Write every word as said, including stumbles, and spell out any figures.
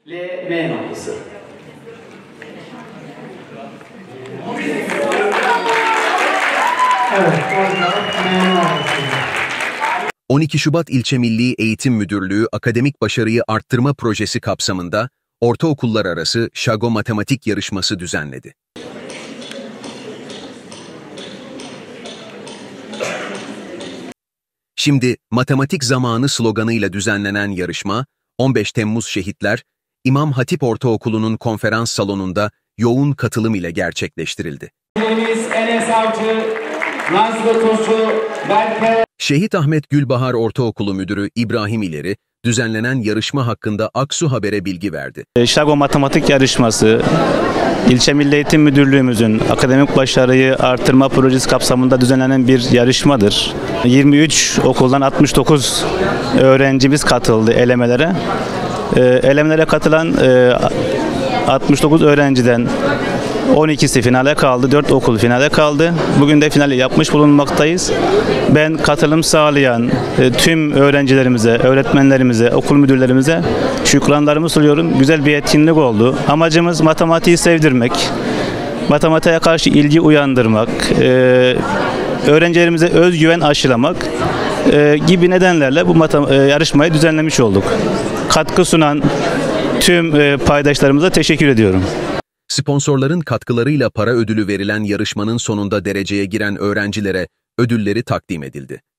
L M noktası. Evet, orada M noktası. on iki Şubat İlçe Milli Eğitim Müdürlüğü Akademik Başarıyı Arttırma Projesi kapsamında ortaokullar arası Şago Matematik Yarışması düzenledi. Şimdi matematik zamanı sloganıyla düzenlenen yarışma, on beş Temmuz Şehitler, İmam Hatip Ortaokulu'nun konferans salonunda yoğun katılım ile gerçekleştirildi. Enes Avcı, Nazlı Tuzcu, Berke... Şehit Ahmet Gülbahar Ortaokulu Müdürü İbrahim İleri, düzenlenen yarışma hakkında Aksu Haber'e bilgi verdi. Şago Matematik Yarışması, İlçe Milli Eğitim Müdürlüğümüzün akademik başarıyı artırma projesi kapsamında düzenlenen bir yarışmadır. yirmi üç okuldan altmış dokuz öğrencimiz katıldı elemelere. Elemelere katılan altmış dokuz öğrenciden on ikisi finale kaldı, dört okul finale kaldı. Bugün de finali yapmış bulunmaktayız. Ben katılım sağlayan tüm öğrencilerimize, öğretmenlerimize, okul müdürlerimize şükranlarımı sunuyorum. Güzel bir etkinlik oldu. Amacımız matematiği sevdirmek, matematiğe karşı ilgi uyandırmak, öğrencilerimize özgüven aşılamak gibi nedenlerle bu yarışmayı düzenlemiş olduk. Katkı sunan tüm paydaşlarımıza teşekkür ediyorum. Sponsorların katkılarıyla para ödülü verilen yarışmanın sonunda dereceye giren öğrencilere ödülleri takdim edildi.